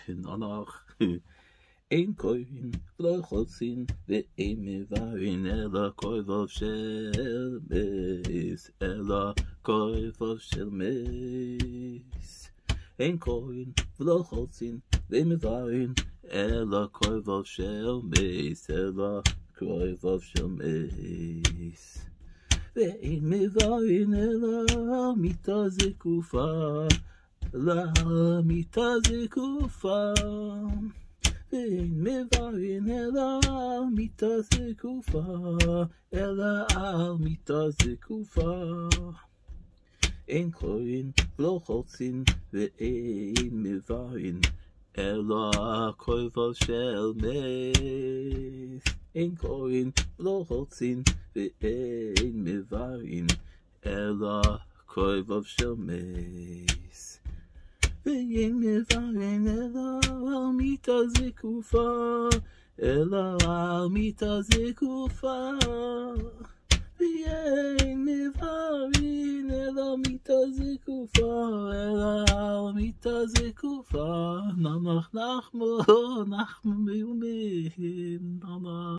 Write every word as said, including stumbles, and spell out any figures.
ננח. אין קורעין ולא חולצין ואין מברין אלא קרוביו של מס, אלא קרוביו של מס. אין קורעין ולא חולצין ואין מברין אלא קרוביו של מס, אלא קרוביו של מס. ואין מברין אלא מיתה זקופה, אלא מיתה זקופה. ואין מברין אלא מיתה זקופה, אלא על מיתה זקופה. אין קורעין ולא חולצין ואין מברין אלא קרוביו של מס. אין קורעין ולא חולצין ואין מברין אלא קרוביו של מס. ואין מברין אלא על מיתה זקופה, אלא על מיתה זקופה. ואין מברין אלא מיתה זקופה, אלא על מיתה זקופה. ננח נחמו, נחמו מיומים, ננח.